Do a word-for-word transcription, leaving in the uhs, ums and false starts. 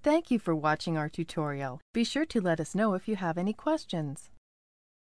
Thank you for watching our tutorial. Be sure to let us know if you have any questions.